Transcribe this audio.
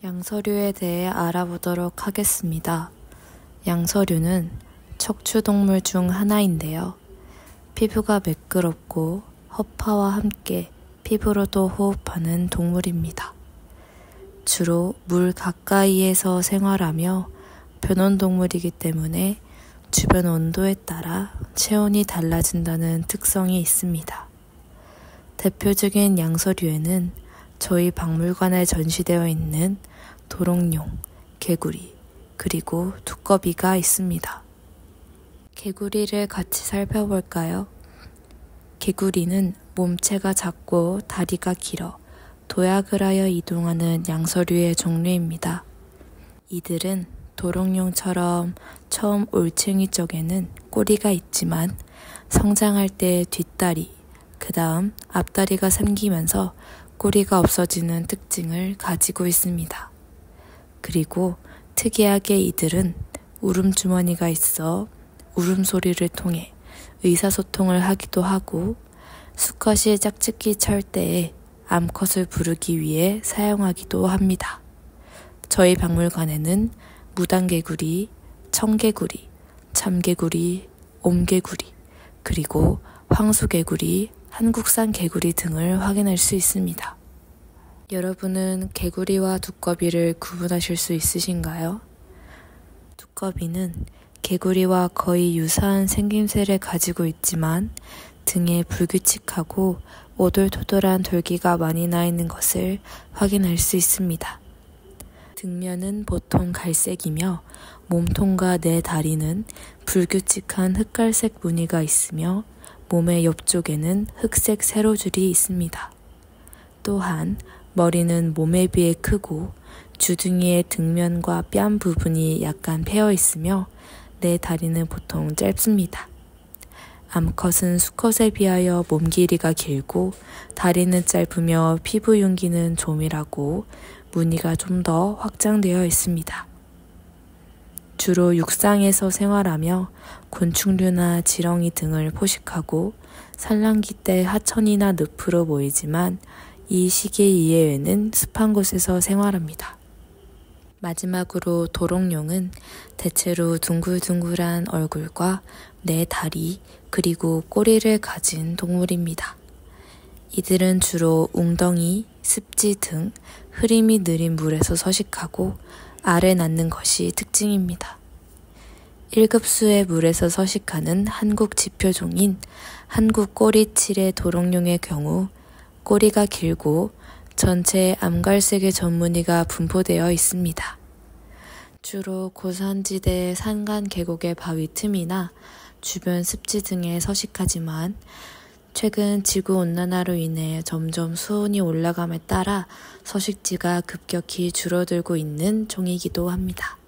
양서류에 대해 알아보도록 하겠습니다. 양서류는 척추동물 중 하나인데요. 피부가 매끄럽고 허파와 함께 피부로도 호흡하는 동물입니다. 주로 물 가까이에서 생활하며 변온동물이기 때문에 주변 온도에 따라 체온이 달라진다는 특성이 있습니다. 대표적인 양서류에는 저희 박물관에 전시되어 있는 도롱뇽, 개구리, 그리고 두꺼비가 있습니다. 개구리를 같이 살펴볼까요? 개구리는 몸체가 작고 다리가 길어 도약을 하여 이동하는 양서류의 종류입니다. 이들은 도롱뇽처럼 처음 올챙이 쪽에는 꼬리가 있지만 성장할 때 뒷다리, 그 다음 앞다리가 생기면서 꼬리가 없어지는 특징을 가지고 있습니다. 그리고 특이하게 이들은 울음주머니가 있어 울음소리를 통해 의사소통을 하기도 하고 수컷이 짝짓기 찰 때에 암컷을 부르기 위해 사용하기도 합니다. 저희 박물관에는 무당개구리, 청개구리, 참개구리, 옴개구리, 그리고 황소개구리, 한국산 개구리 등을 확인할 수 있습니다. 여러분은 개구리와 두꺼비를 구분하실 수 있으신가요? 두꺼비는 개구리와 거의 유사한 생김새를 가지고 있지만 등에 불규칙하고 오돌토돌한 돌기가 많이 나 있는 것을 확인할 수 있습니다. 등면은 보통 갈색이며 몸통과 네 다리는 불규칙한 흑갈색 무늬가 있으며 몸의 옆쪽에는 흑색 세로줄이 있습니다. 또한 머리는 몸에 비해 크고 주둥이의 등면과 뺨 부분이 약간 패여 있으며 네 다리는 보통 짧습니다. 암컷은 수컷에 비하여 몸 길이가 길고 다리는 짧으며 피부 융기는 조밀하고 무늬가 좀 더 확장되어 있습니다. 주로 육상에서 생활하며 곤충류나 지렁이 등을 포식하고 산란기 때 하천이나 늪으로 모이지만 이 시기 이외에는 습한 곳에서 생활합니다. 마지막으로 도롱뇽은 대체로 둥글둥글한 얼굴과 네 다리 그리고 꼬리를 가진 동물입니다. 이들은 주로 웅덩이, 습지 등 흐림이 느린 물에서 서식하고 알을 낳는 것이 특징입니다. 1급수의 물에서 서식하는 한국 지표종인 한국 꼬리칠의 도롱뇽의 경우 꼬리가 길고 전체에 암갈색의 전무늬가 분포되어 있습니다. 주로 고산지대 산간 계곡의 바위 틈이나 주변 습지 등에 서식하지만 최근 지구온난화로 인해 점점 수온이 올라감에 따라 서식지가 급격히 줄어들고 있는 종이기도 합니다.